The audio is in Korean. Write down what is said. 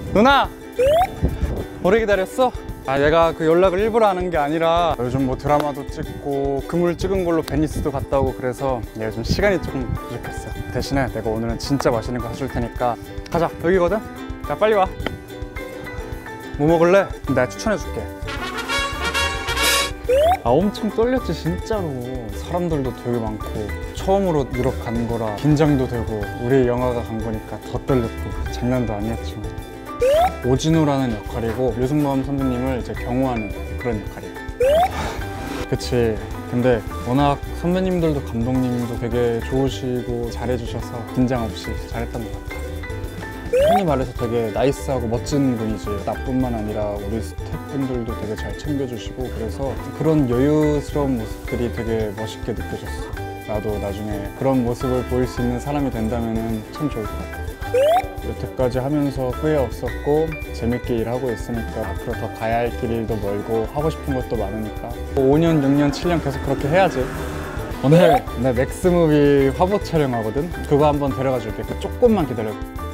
누나! 오래 기다렸어? 아, 얘가 그 연락을 일부러 하는 게 아니라 요즘 뭐 드라마도 찍고 그물 찍은 걸로 베니스도 갔다 오고 그래서 얘가 좀 시간이 조금 부족했어. 대신에 내가 오늘은 진짜 맛있는 거 사줄 테니까 가자. 여기거든? 자, 빨리 와. 뭐 먹을래? 내가 추천해 줄게. 아, 엄청 떨렸지 진짜로. 사람들도 되게 많고 처음으로 유럽 간 거라 긴장도 되고 우리 영화가 간 거니까 더 떨렸고 장난도 아니었지만. 오진우라는 역할이고 류승범 선배님을 이제 경호하는 그런 역할이에요. 그치. 근데 워낙 선배님들도 감독님도 되게 좋으시고 잘해주셔서 긴장 없이 잘했던 것 같아. 흔히 말해서 되게 나이스하고 멋진 분이지. 나뿐만 아니라 우리 스태프분들도 되게 잘 챙겨주시고 그래서 그런 여유스러운 모습들이 되게 멋있게 느껴졌어. 나도 나중에 그런 모습을 보일 수 있는 사람이 된다면 참 좋을 것 같아. 여태까지 하면서 후회 없었고 재밌게 일하고 있으니까 앞으로 더 가야 할 길도 멀고 하고 싶은 것도 많으니까 5년, 6년, 7년 계속 그렇게 해야지. 오늘 나 맥스무비 화보 촬영하거든? 그거 한번 데려가 줄게. 조금만 기다려.